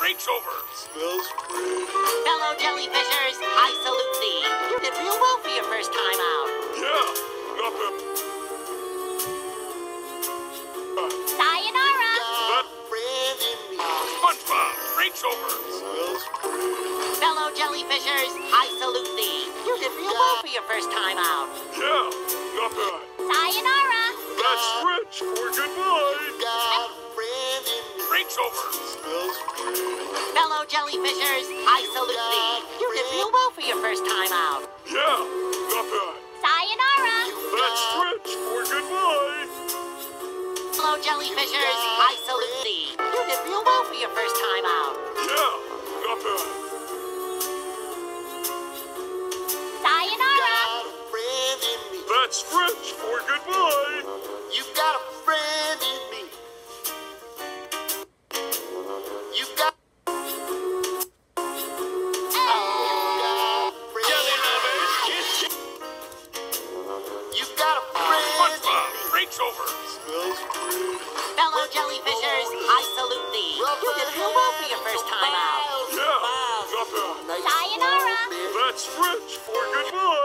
Breaks over. Smells great. Fellow jellyfishers, I salute thee. You did real well for your first time out. Yeah, not bad. Sayonara. Got a friend in me. SpongeBob breaks over. Smells great. Fellow jellyfishers, I salute thee. You did real well for your first time out. Yeah, not bad. Sayonara. That's Stretch for goodbye. Got a friend in me. Breaks over. Smells great. Fellow jellyfishers, I salute thee. You did real well for your first time out. Yeah, not bad. Sayonara. That's Stretch for goodbye. Fellow jellyfishers, I salute thee. You did real well for your first time out. Yeah, not bad. Sayonara. Got a friend in me. That's Stretch for goodbye. You got a friend in me. You got. You got a friend in SpongeBob me. breaks over. Smells great. Fellow jellyfishers, I salute thee. You did real well for your first time out. Yeah, not bad. Sayonara. That's Stretch for goodbye.